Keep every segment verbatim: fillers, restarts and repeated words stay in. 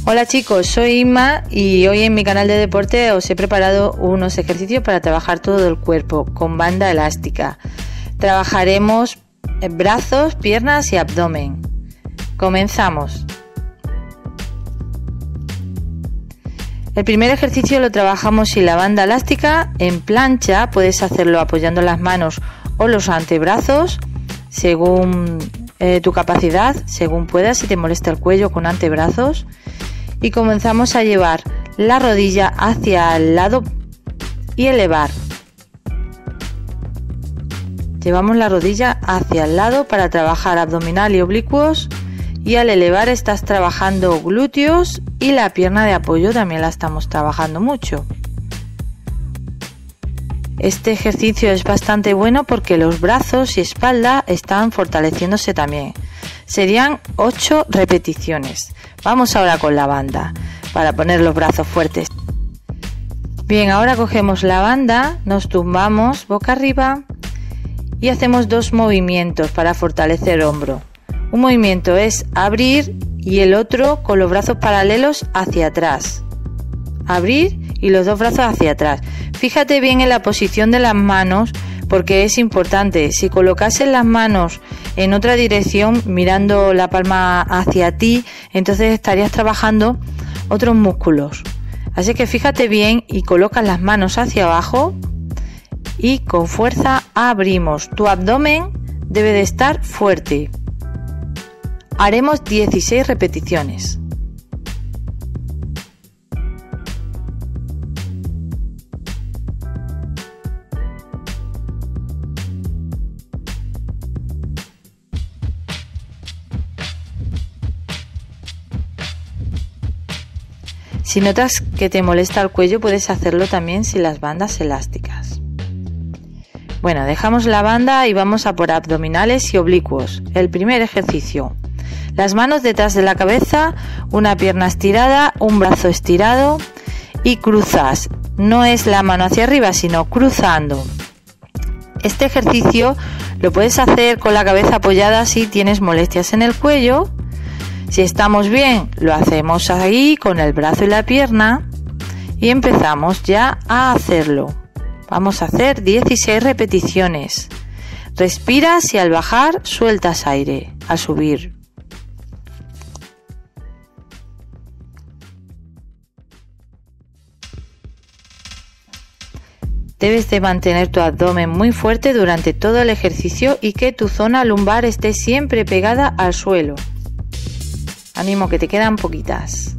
Hola chicos, soy Inma y hoy en mi canal de deporte os he preparado unos ejercicios para trabajar todo el cuerpo con banda elástica. Trabajaremos brazos, piernas y abdomen. Comenzamos. El primer ejercicio lo trabajamos sin la banda elástica en plancha. Puedes hacerlo apoyando las manos o los antebrazos según eh, tu capacidad, según puedas, si te molesta el cuello con antebrazos. Y comenzamos a llevar la rodilla hacia el lado y elevar. Llevamos la rodilla hacia el lado para trabajar abdominal y oblicuos, y al elevar estás trabajando glúteos y la pierna de apoyo también la estamos trabajando mucho. Este ejercicio es bastante bueno porque los brazos y espalda están fortaleciéndose también. Serían ocho repeticiones. Vamos ahora con la banda para poner los brazos fuertes. Bien, ahora cogemos la banda, nos tumbamos boca arriba y hacemos dos movimientos para fortalecer el hombro. Un movimiento es abrir y el otro con los brazos paralelos hacia atrás. Abrir y los dos brazos hacia atrás. Fíjate bien en la posición de las manos porque es importante. Si colocases las manos en otra dirección mirando la palma hacia ti, entonces estarías trabajando otros músculos. Así que fíjate bien y colocas las manos hacia abajo y con fuerza abrimos. Tu abdomen debe de estar fuerte. Haremos dieciséis repeticiones. Si notas que te molesta el cuello, puedes hacerlo también sin las bandas elásticas. Bueno, dejamos la banda y vamos a por abdominales y oblicuos. El primer ejercicio. Las manos detrás de la cabeza, una pierna estirada, un brazo estirado y cruzas. No es la mano hacia arriba, sino cruzando. Este ejercicio lo puedes hacer con la cabeza apoyada si tienes molestias en el cuello. Si estamos bien, lo hacemos ahí con el brazo y la pierna y empezamos ya a hacerlo. Vamos a hacer dieciséis repeticiones. Respiras y al bajar sueltas aire, al subir. Debes de mantener tu abdomen muy fuerte durante todo el ejercicio y que tu zona lumbar esté siempre pegada al suelo. Ánimo que te quedan poquitas.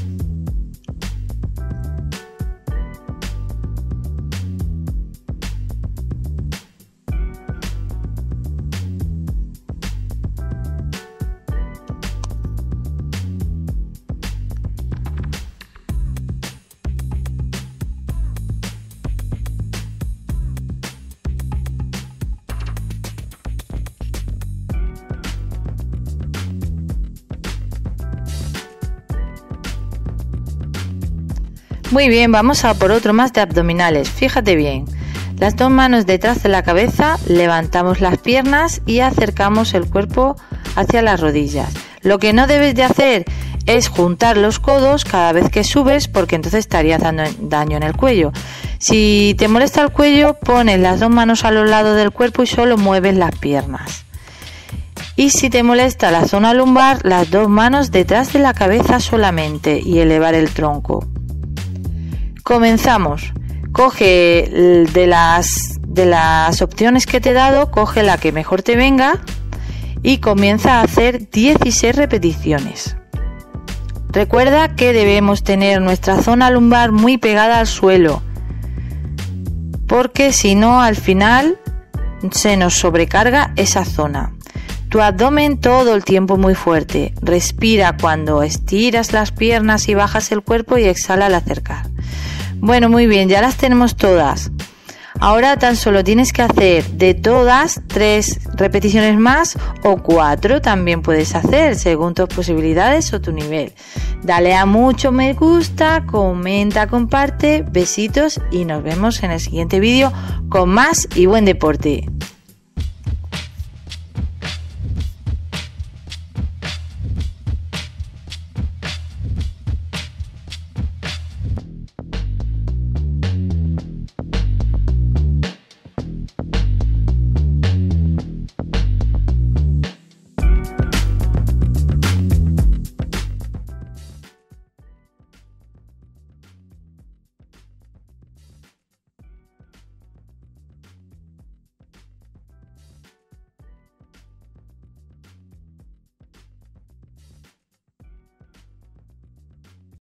Muy bien, vamos a por otro más de abdominales. Fíjate bien, las dos manos detrás de la cabeza, levantamos las piernas y acercamos el cuerpo hacia las rodillas. Lo que no debes de hacer es juntar los codos cada vez que subes porque entonces estarías dando daño en el cuello. Si te molesta el cuello, pones las dos manos a los lados del cuerpo y solo mueves las piernas. Y si te molesta la zona lumbar, las dos manos detrás de la cabeza solamente y elevar el tronco. Comenzamos. Coge de las, de las opciones que te he dado, coge la que mejor te venga y comienza a hacer dieciséis repeticiones. Recuerda que debemos tener nuestra zona lumbar muy pegada al suelo, porque si no al final se nos sobrecarga esa zona. Tu abdomen todo el tiempo muy fuerte. Respira cuando estiras las piernas y bajas el cuerpo y exhala al acercar. Bueno, muy bien, ya las tenemos todas. Ahora tan solo tienes que hacer de todas tres repeticiones más o cuatro también puedes hacer según tus posibilidades o tu nivel. Dale a mucho me gusta, comenta, comparte, besitos y nos vemos en el siguiente vídeo con más y buen deporte.